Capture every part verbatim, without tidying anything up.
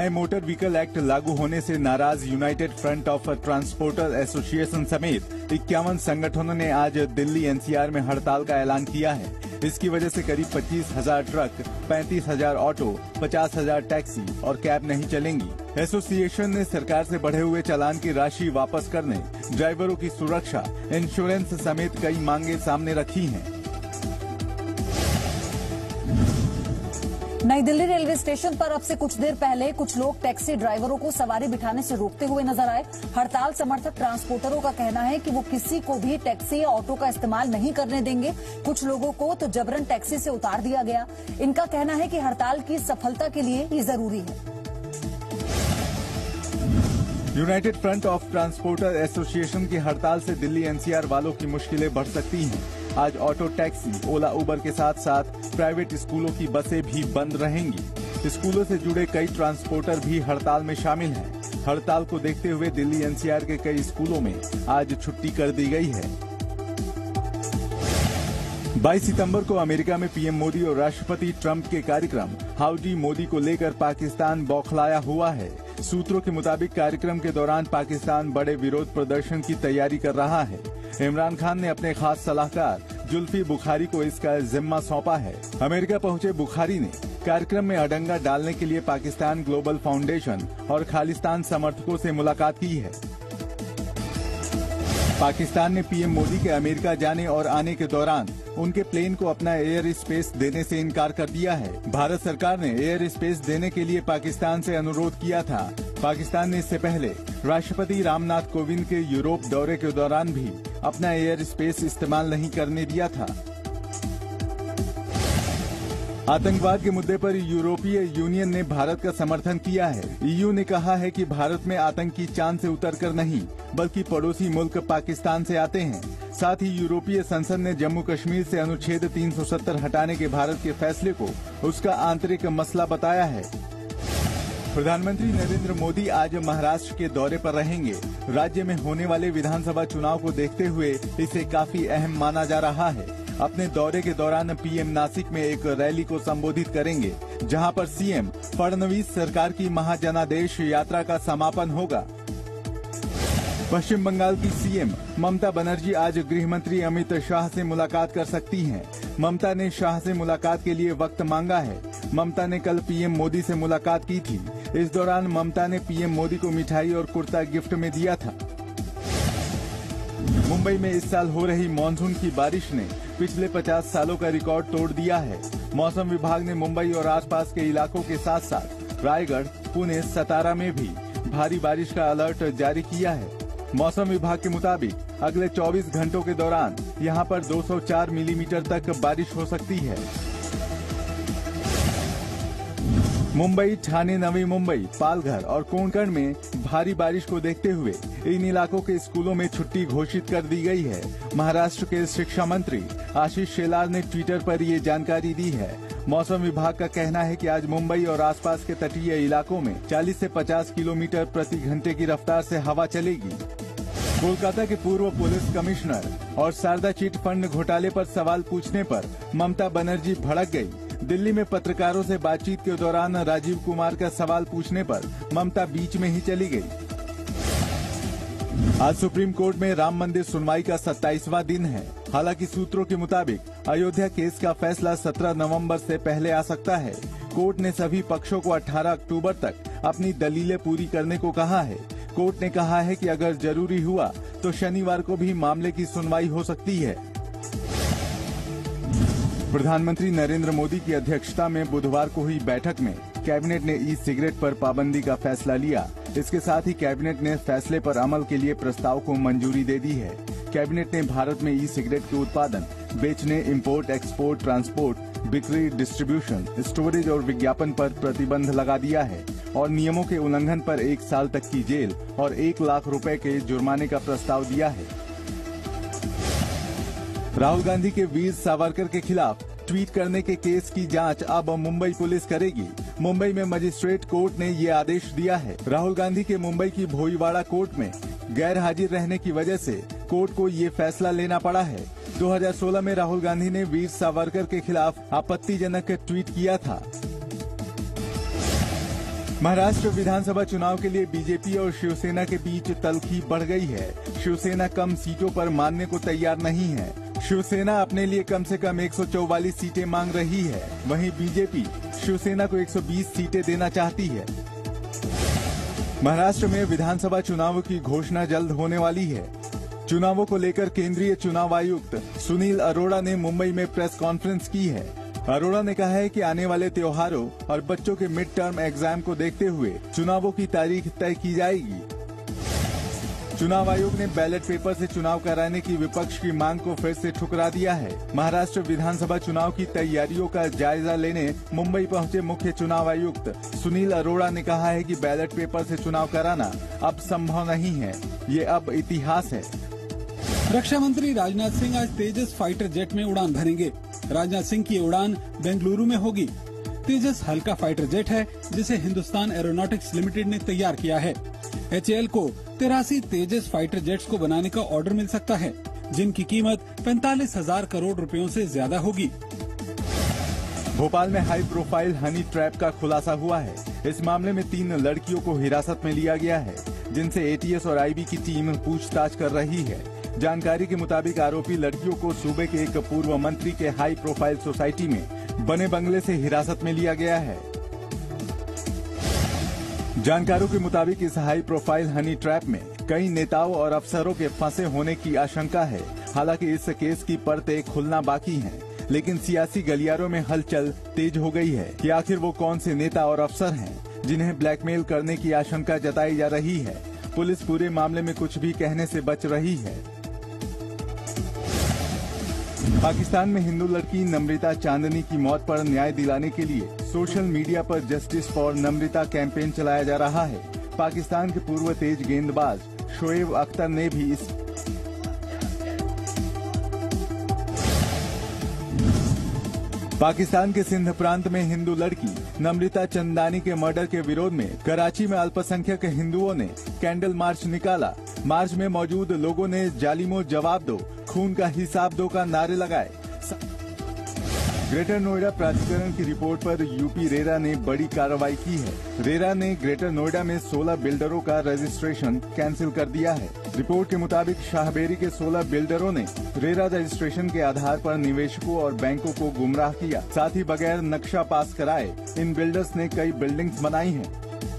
नए motor vehicle act लागू होने से नाराज united front of transporter association समेत इक्यावन संगठनों ने आज दिल्ली एनसीआर में हड़ताल का ऐलान किया है। इसकी वजह से करीब पच्चीस हजार ट्रक, पैंतीस हजार ऑटो, पचास हजार टैक्सी और कैब नहीं चलेंगी। एसोसिएशन ने सरकार से बढ़े हुए चालान की राशि वापस करने, ड्राइवरों की सुरक्षा, इंश्योरेंस समेत कई मांगे सामने रखी हैं। नई दिल्ली रेलवे स्टेशन पर अब से कुछ देर पहले कुछ लोग टैक्सी ड्राइवरों को सवारी बिठाने से रोकते हुए नजर आए। हड़ताल समर्थक ट्रांसपोर्टरों का कहना है कि वो किसी को भी टैक्सी या ऑटो का इस्तेमाल नहीं करने देंगे। कुछ लोगों को तो जबरन टैक्सी से उतार दिया गया। इनका कहना है कि हड़ताल की सफलता के लिए ये जरूरी है। United front of transporter association की हड़ताल से दिल्ली एनसीआर वालों की मुश्किलें बढ़ सकती हैं। आज ऑटो, टैक्सी, ओला, उबर के साथ साथ प्राइवेट स्कूलों की बसें भी बंद रहेंगी। स्कूलों से जुड़े कई ट्रांसपोर्टर भी हड़ताल में शामिल हैं। हड़ताल को देखते हुए दिल्ली एनसीआर के कई स्कूलों में आज छुट्टी कर दी गई है। बाईस सितंबर को अमेरिका में पीएम मोदी और राष्ट्रपति ट्रंप के कार्यक्रम हाउडी मोदी को लेकर पाकिस्तान बौखलाया हुआ है। सूत्रों के मुताबिक कार्यक्रम के दौरान पाकिस्तान बड़े विरोध प्रदर्शन की तैयारी कर रहा है। इमरान खान ने अपने खास सलाहकार जुल्फी बुखारी को इसका जिम्मा सौंपा है। अमेरिका पहुंचे बुखारी ने कार्यक्रम में अडंगा डालने के लिए पाकिस्तान ग्लोबल फाउंडेशन और खालिस्तान समर्थकों से मुलाकात की है। पाकिस्तान ने पीएम मोदी के अमेरिका जाने और आने के दौरान उनके प्लेन को अपना एयर स्पेस देने से इनकार कर दिया है। भारत सरकार ने एयर स्पेस देने के लिए पाकिस्तान से अनुरोध किया था। पाकिस्तान ने इससे पहले राष्ट्रपति रामनाथ कोविंद के यूरोप दौरे के दौरान भी अपना एयर स्पेस इस्तेमाल नहीं करने दिया था। आतंकवाद के मुद्दे पर यूरोपीय यूनियन ने भारत का समर्थन किया है। ईयू ने कहा है कि भारत में आतंकी चांद से उतरकर नहीं, बल्कि पड़ोसी मुल्क पाकिस्तान से आते हैं। साथ ही यूरोपीय संसद ने जम्मू कश्मीर से अनुच्छेद तीन सौ सत्तर हटाने के भारत के फैसले को उसका आंतरिक मसला बताया है। प्रधानमंत्री नरेंद्र मोदी आज महाराष्ट्र के दौरे पर रहेंगे। राज्य में होने वाले विधानसभा चुनाव को देखते हुए इसे काफी अहम माना जा रहा है। अपने दौरे के दौरान पीएम नासिक में एक रैली को संबोधित करेंगे, जहां पर सीएम फडणवीस सरकार की महाजनादेश यात्रा का समापन होगा। पश्चिम बंगाल की सीएम ममता बनर्जी आज गृह मंत्री अमित शाह से मुलाकात कर सकती हैं। ममता ने शाह से मुलाकात के लिए वक्त मांगा है। ममता ने कल पीएम मोदी से मुलाकात की थी। इस दौरान ममता ने पीएम मोदी को मिठाई और कुर्ता गिफ्ट में दिया था। मुंबई में इस साल हो रही मानसून की बारिश ने पिछले पचास सालों का रिकॉर्ड तोड़ दिया है। मौसम विभाग ने मुंबई और आसपास के इलाकों के साथ साथ रायगढ़, पुणे, सतारा में भी भारी बारिश का अलर्ट जारी किया है। मौसम विभाग के मुताबिक अगले चौबीस घंटों के दौरान यहां पर दो सौ चार मिलीमीटर तक बारिश हो सकती है। मुंबई, ठाणे, नवी मुंबई, पालघर और कोंकण में भारी बारिश को देखते हुए इन इलाकों के स्कूलों में छुट्टी घोषित कर दी गई है। महाराष्ट्र के शिक्षा मंत्री आशीष शेलार ने ट्विटर पर ये जानकारी दी है। मौसम विभाग का कहना है कि आज मुंबई और आसपास के तटीय इलाकों में चालीस से पचास किलोमीटर प्रति घंटे की रफ्तार से हवा चलेगी। कोलकाता के पूर्व पुलिस कमिश्नर और शारदा चिट फंड घोटाले पर सवाल पूछने पर ममता बनर्जी भड़क गई। दिल्ली में पत्रकारों से बातचीत के दौरान राजीव कुमार का सवाल पूछने पर ममता बीच में ही चली गई। आज सुप्रीम कोर्ट में राम मंदिर सुनवाई का सत्ताईसवां दिन है। हालांकि सूत्रों के मुताबिक अयोध्या केस का फैसला सत्रह नवंबर से पहले आ सकता है। कोर्ट ने सभी पक्षों को अठारह अक्टूबर तक अपनी दलीलें पूरी करने को कहा है। कोर्ट ने कहा है कि अगर जरूरी हुआ तो शनिवार को भी मामले की सुनवाई हो सकती है। प्रधानमंत्री नरेंद्र मोदी की अध्यक्षता में बुधवार को हुई बैठक में कैबिनेट ने ई सिगरेट पर पाबंदी का फैसला लिया। इसके साथ ही कैबिनेट ने फैसले पर अमल के लिए प्रस्ताव को मंजूरी दे दी है। कैबिनेट ने भारत में ई सिगरेट के उत्पादन, बेचने, इंपोर्ट, एक्सपोर्ट, ट्रांसपोर्ट, बिक्री, डिस्ट्रीब्यूशन, स्टोरेज और विज्ञापन पर प्रतिबंध लगा दिया है और नियमों के उल्लंघन पर एक साल तक की जेल और एक लाख रुपए के जुर्माने का प्रस्ताव दिया है। राहुल गांधी के वीर सावरकर के खिलाफ ट्वीट करने के केस की जांच अब मुंबई पुलिस करेगी। मुंबई में मजिस्ट्रेट कोर्ट ने ये आदेश दिया है। राहुल गांधी के मुंबई की भोईवाड़ा कोर्ट में गैर हाजिर रहने की वजह से कोर्ट को ये फैसला लेना पड़ा है। दो हज़ार सोलह में राहुल गांधी ने वीर सावरकर के खिलाफ आपत्तिजनक ट्वीट किया था। महाराष्ट्र विधानसभा चुनाव के लिए बीजेपी और शिवसेना के बीच तल्खी बढ़ गई है। शिवसेना कम सीटों पर मानने को तैयार नहीं है। शिवसेना अपने लिए कम से कम एक सौ चौवालीस सीटें मांग रही है, वहीं बीजेपी शिवसेना को एक सौ बीस सीटें देना चाहती है। महाराष्ट्र में विधानसभा चुनावों की घोषणा जल्द होने वाली है। चुनावों को लेकर केंद्रीय चुनाव आयुक्त सुनील अरोड़ा ने मुंबई में प्रेस कॉन्फ्रेंस की है। अरोड़ा ने कहा है कि आने वाले त्योहारों और बच्चों के मिड टर्म एग्जाम को देखते हुए चुनावों की तारीख तय की जाएगी। चुनाव आयोग ने बैलेट पेपर से चुनाव कराने की विपक्ष की मांग को फिर से ठुकरा दिया है। महाराष्ट्र विधानसभा चुनाव की तैयारियों का जायजा लेने मुंबई पहुंचे मुख्य चुनाव आयुक्त सुनील अरोड़ा ने कहा है कि बैलेट पेपर से चुनाव कराना अब संभव नहीं है, ये अब इतिहास है। रक्षा मंत्री राजनाथ सिंह आज तेजस फाइटर जेट में उड़ान भरेंगे। राजनाथ सिंह की उड़ान बेंगलुरु में होगी। तेजस हल्का फाइटर जेट है जिसे हिंदुस्तान एरोनॉटिक्स लिमिटेड ने तैयार किया है। एच ए एल को तिरासी तेजस फाइटर जेट्स को बनाने का ऑर्डर मिल सकता है, जिनकी कीमत पैंतालीस हजार करोड़ रुपयों से ज्यादा होगी। भोपाल में हाई प्रोफाइल हनी ट्रैप का खुलासा हुआ है। इस मामले में तीन लड़कियों को हिरासत में लिया गया है, जिनसे ए टी एस और आई बी की टीम पूछताछ कर रही है। जानकारी के मुताबिक आरोपी लड़कियों को सूबे के एक पूर्व मंत्री के हाई प्रोफाइल सोसाइटी में बने बंगले से हिरासत में लिया गया है। जानकारों के मुताबिक इस हाई प्रोफाइल हनी ट्रैप में कई नेताओं और अफसरों के फंसे होने की आशंका है। हालांकि इस केस की परतें खुलना बाकी हैं, लेकिन सियासी गलियारों में हलचल तेज हो गई है कि आखिर वो कौन से नेता और अफसर हैं जिन्हें ब्लैकमेल करने की आशंका जताई जा रही है। पुलिस पूरे मामले में कुछ भी कहने से बच रही है। पाकिस्तान में हिंदू लड़की नम्रता चांदनी की मौत पर न्याय दिलाने के लिए सोशल मीडिया पर जस्टिस फॉर नम्रता कैंपेन चलाया जा रहा है। पाकिस्तान के पूर्व तेज गेंदबाज शोएब अख्तर ने भी इस पाकिस्तान के सिंध प्रांत में हिंदू लड़की नम्रता चंदानी के मर्डर के विरोध में कराची में अल्पसंख्यक हिंदुओं ने कैंडल मार्च निकाला। मार्च में मौजूद लोगों ने जालिमो जवाब दो, खून का हिसाब दो का नारे लगाए। ग्रेटर नोएडा प्राधिकरण की रिपोर्ट पर यूपी रेरा ने बड़ी कार्रवाई की है। रेरा ने ग्रेटर नोएडा में सोलह बिल्डरों का रजिस्ट्रेशन कैंसिल कर दिया है। रिपोर्ट के मुताबिक शाहबेरी के सोलह बिल्डरों ने रेरा रजिस्ट्रेशन के आधार पर निवेशकों और बैंकों को गुमराह किया। साथ ही बगैर नक्शा पास कराए इन बिल्डर्स ने कई बिल्डिंग्स बनाई हैं।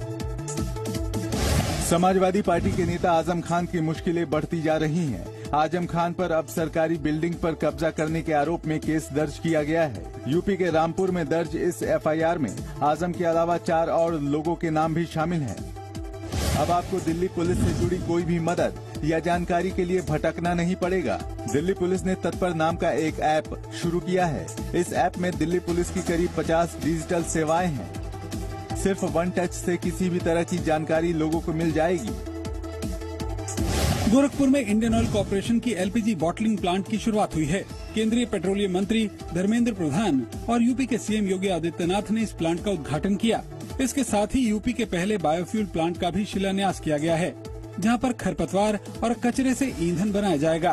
समाजवादी पार्टी के नेता आजम खान की मुश्किलें बढ़ती जा रही हैं। आजम खान पर अब सरकारी बिल्डिंग पर कब्जा करने के आरोप में केस दर्ज किया गया है। यूपी के रामपुर में दर्ज इस एफ आई आर में आजम के अलावा चार और लोगों के नाम भी शामिल हैं। अब आपको दिल्ली पुलिस से जुड़ी कोई भी मदद या जानकारी के लिए भटकना नहीं पड़ेगा। दिल्ली पुलिस ने तत्पर नाम का एक ऐप शुरू किया है। इस ऐप में दिल्ली पुलिस की करीब पचास डिजिटल सेवाएं हैं। सिर्फ वन टच से किसी भी तरह की जानकारी लोगों को मिल जाएगी। गोरखपुर में इंडियन ऑयल कॉर्पोरेशन की L P G bottling plant की शुरुआत हुई है। केंद्रीय पेट्रोलियम मंत्री धर्मेंद्र प्रधान और यूपी के सी एम योगी आदित्यनाथ ने इस प्लांट का उद्घाटन किया। इसके साथ ही यूपी के पहले बायोफ्यूल प्लांट का भी शिलान्यास किया गया है, जहां पर खरपतवार और कचरे से ईंधन बनाया जाएगा।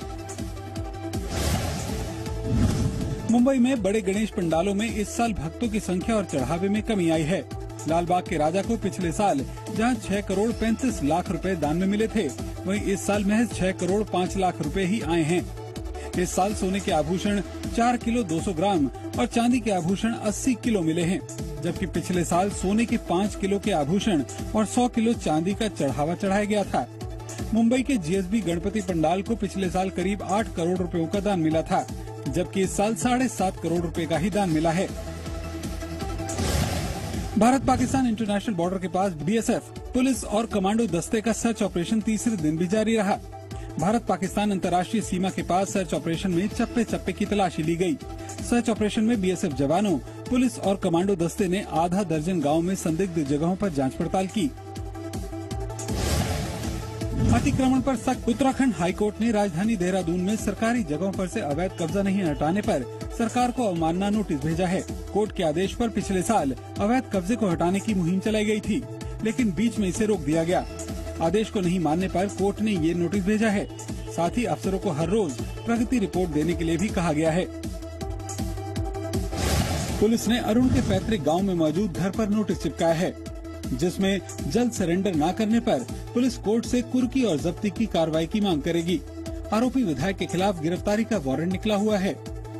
मुंबई में बड़े गणेश पंडालों में इस साल भक्तों की संख्या और चढ़ावे में कमी आई है। लालबाग के राजा को पिछले साल जहां छह करोड़ पैंतीस लाख रुपए दान में मिले थे, वहीं इस साल महज छह करोड़ पाँच लाख रुपए ही आए हैं। इस साल सोने के आभूषण चार किलो दो सौ ग्राम और चांदी के आभूषण अस्सी किलो मिले हैं, जबकि पिछले साल सोने के पाँच किलो के आभूषण और सौ किलो चांदी का चढ़ावा चढ़ाया गया था। मुंबई के G S B Ganpati pandal को पिछले साल करीब आठ करोड़ रुपयों का दान मिला था, जबकि इस साल साढ़े सात करोड़ रुपए का ही दान मिला है। भारत पाकिस्तान इंटरनेशनल बॉर्डर के पास बी एस एफ पुलिस और कमांडो दस्ते का सर्च ऑपरेशन तीसरे दिन भी जारी रहा। भारत पाकिस्तान अंतर्राष्ट्रीय सीमा के पास सर्च ऑपरेशन में चप्पे चप्पे की तलाशी ली गई। सर्च ऑपरेशन में बी एस एफ जवानों, पुलिस और कमांडो दस्ते ने आधा दर्जन गाँव में संदिग्ध जगहों पर जांच पड़ताल की। अतिक्रमण पर सख्त। उत्तराखंड हाईकोर्ट ने राजधानी देहरादून में सरकारी जगहों पर से अवैध कब्जा नहीं हटाने पर सरकार को अवमानना नोटिस भेजा है। कोर्ट के आदेश पर पिछले साल अवैध कब्जे को हटाने की मुहिम चलाई गई थी, लेकिन बीच में इसे रोक दिया गया। आदेश को नहीं मानने पर कोर्ट ने ये नोटिस भेजा है। साथ ही अफसरों को हर रोज प्रगति रिपोर्ट देने के लिए भी कहा गया है। पुलिस ने अरुण के पैतृक गांव में मौजूद घर पर नोटिस चिपकाया है। जिसमें जल्द सरेंडर न करने पर पुलिस कोर्ट से कुर्की और जब्ती की कार्रवाई की मांग करेगी। आरोपी विधायक के खिलाफ गिरफ्तारी का वारंट निकला हुआ है।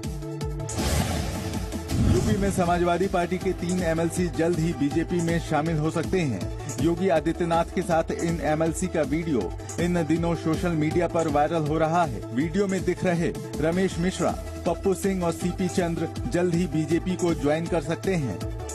यूपी में समाजवादी पार्टी के तीन एमएलसी जल्द ही बीजेपी में शामिल हो सकते हैं। योगी आदित्यनाथ के साथ इन एमएलसी का वीडियो इन दिनों सोशल मीडिया पर वायरल हो रहा है। वीडियो में दिख रहे रमेश मिश्रा, पप्पू सिंह और सीपी चंद्र जल्द ही बीजेपी को ज्वाइन कर सकते हैं।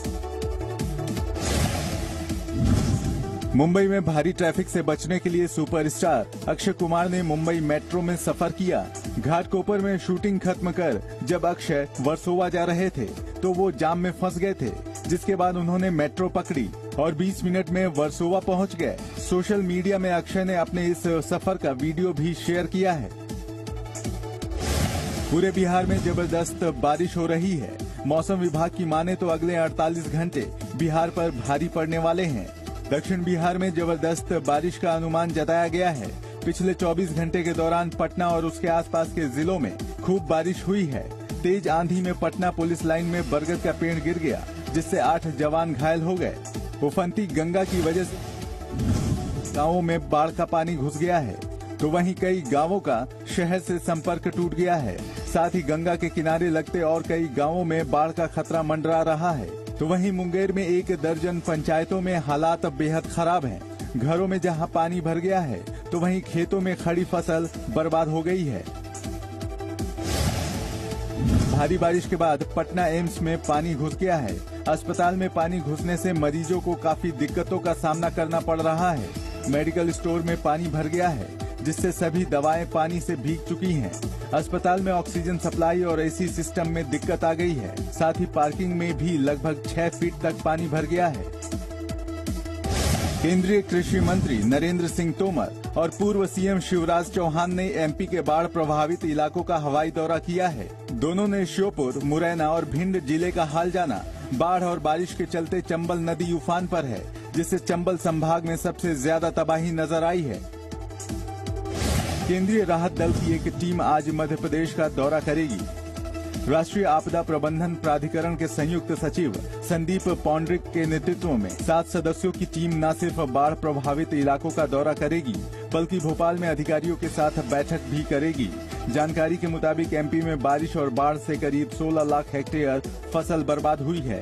मुंबई में भारी ट्रैफिक से बचने के लिए सुपरस्टार अक्षय कुमार ने मुंबई मेट्रो में सफर किया। घाटकोपर में शूटिंग खत्म कर जब अक्षय वर्सोवा जा रहे थे तो वो जाम में फंस गए थे, जिसके बाद उन्होंने मेट्रो पकड़ी और बीस मिनट में वर्सोवा पहुंच गए। सोशल मीडिया में अक्षय ने अपने इस सफर का वीडियो भी शेयर किया है। पूरे बिहार में जबरदस्त बारिश हो रही है। मौसम विभाग की माने तो अगले अड़तालीस घंटे बिहार पर भारी पड़ने वाले हैं। दक्षिण बिहार में जबरदस्त बारिश का अनुमान जताया गया है। पिछले चौबीस घंटे के दौरान पटना और उसके आसपास के जिलों में खूब बारिश हुई है। तेज आंधी में पटना पुलिस लाइन में बरगद का पेड़ गिर गया, जिससे आठ जवान घायल हो गए। उफनती गंगा की वजह से गांवों में बाढ़ का पानी घुस गया है, तो वहीं कई गांवों का शहर से संपर्क टूट गया है। साथ ही गंगा के किनारे लगते और कई गांवों में बाढ़ का खतरा मंडरा रहा है। तो वहीं मुंगेर में एक दर्जन पंचायतों में हालात बेहद खराब हैं। घरों में जहां पानी भर गया है तो वहीं खेतों में खड़ी फसल बर्बाद हो गई है। भारी बारिश के बाद पटना एम्स में पानी घुस गया है। अस्पताल में पानी घुसने से मरीजों को काफी दिक्कतों का सामना करना पड़ रहा है। मेडिकल स्टोर में पानी भर गया है, जिससे सभी दवाएं पानी से भीग चुकी हैं। अस्पताल में ऑक्सीजन सप्लाई और एसी सिस्टम में दिक्कत आ गई है। साथ ही पार्किंग में भी लगभग छह फीट तक पानी भर गया है। केंद्रीय कृषि मंत्री नरेंद्र सिंह तोमर और पूर्व सीएम शिवराज चौहान ने एमपी के बाढ़ प्रभावित इलाकों का हवाई दौरा किया है। दोनों ने श्योपुर, मुरैना और भिंड जिले का हाल जाना। बाढ़ और बारिश के चलते चंबल नदी उफान पर है, जिससे चंबल संभाग में सबसे ज्यादा तबाही नजर आई है। केंद्रीय राहत दल की एक टीम आज मध्य प्रदेश का दौरा करेगी। राष्ट्रीय आपदा प्रबंधन प्राधिकरण के संयुक्त सचिव संदीप पौंड्रिक के नेतृत्व में सात सदस्यों की टीम न सिर्फ बाढ़ प्रभावित इलाकों का दौरा करेगी, बल्कि भोपाल में अधिकारियों के साथ बैठक भी करेगी। जानकारी के मुताबिक एमपी में बारिश और बाढ़ से करीब सोलह लाख हेक्टेयर फसल बर्बाद हुई है।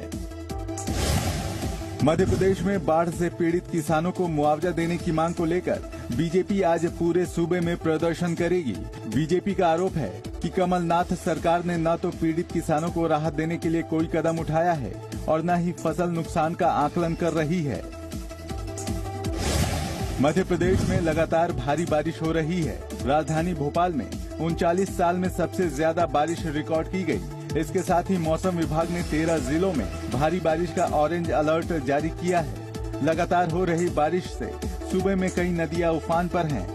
मध्य प्रदेश में बाढ़ से पीड़ित किसानों को मुआवजा देने की मांग को लेकर बीजेपी आज पूरे सूबे में प्रदर्शन करेगी। बीजेपी का आरोप है कि कमलनाथ सरकार ने न तो पीड़ित किसानों को राहत देने के लिए कोई कदम उठाया है और न ही फसल नुकसान का आकलन कर रही है। मध्य प्रदेश में लगातार भारी बारिश हो रही है। राजधानी भोपाल में उनचालीस साल में सबसे ज्यादा बारिश रिकॉर्ड की गई। इसके साथ ही मौसम विभाग ने तेरह जिलों में भारी बारिश का ऑरेंज अलर्ट जारी किया है। लगातार हो रही बारिश से सूबे में कई नदियां उफान पर हैं।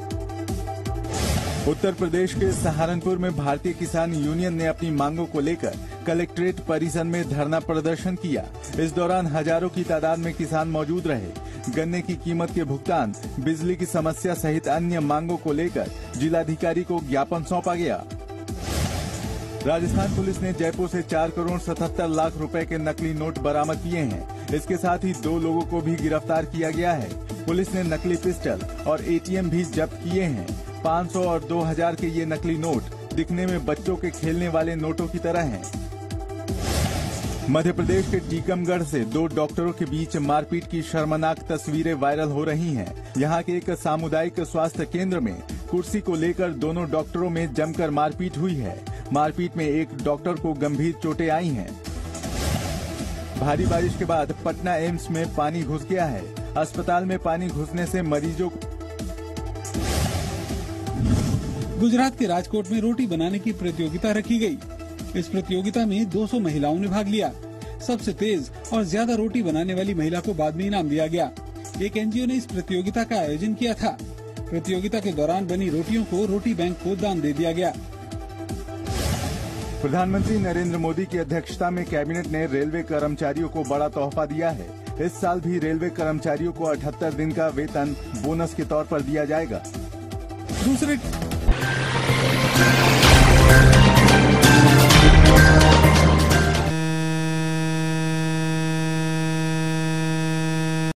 उत्तर प्रदेश के सहारनपुर में भारतीय किसान यूनियन ने अपनी मांगों को लेकर कलेक्ट्रेट परिसर में धरना प्रदर्शन किया। इस दौरान हजारों की तादाद में किसान मौजूद रहे। गन्ने की कीमत के भुगतान, बिजली की समस्या सहित अन्य मांगों को लेकर जिलाधिकारी को ज्ञापन सौंपा गया। राजस्थान पुलिस ने जयपुर से चार करोड़ सतहत्तर लाख रुपए के नकली नोट बरामद किए हैं। इसके साथ ही दो लोगों को भी गिरफ्तार किया गया है। पुलिस ने नकली पिस्टल और एटीएम भी जब्त किए हैं। पाँच सौ और दो हज़ार के ये नकली नोट दिखने में बच्चों के खेलने वाले नोटों की तरह हैं। मध्य प्रदेश के टीकमगढ़ से दो डॉक्टरों के बीच मारपीट की शर्मनाक तस्वीरें वायरल हो रही हैं। यहां के एक सामुदायिक स्वास्थ्य केंद्र में कुर्सी को लेकर दोनों डॉक्टरों में जमकर मारपीट हुई है। मारपीट में एक डॉक्टर को गंभीर चोटें आई हैं। भारी बारिश के बाद पटना एम्स में पानी घुस गया है। अस्पताल में पानी घुसने से मरीजों को गुजरात के राजकोट में रोटी बनाने की प्रतियोगिता रखी गई। इस प्रतियोगिता में दो सौ महिलाओं ने भाग लिया। सबसे तेज और ज्यादा रोटी बनाने वाली महिला को बाद में इनाम दिया गया। एक एनजीओ ने इस प्रतियोगिता का आयोजन किया था। प्रतियोगिता के दौरान बनी रोटियों को रोटी बैंक को दान दे दिया गया। प्रधानमंत्री नरेंद्र मोदी की अध्यक्षता में कैबिनेट ने रेलवे कर्मचारियों को बड़ा तोहफा दिया है। इस साल भी रेलवे कर्मचारियों को अठहत्तर दिन का वेतन बोनस के तौर पर दिया जाएगा। दूसरे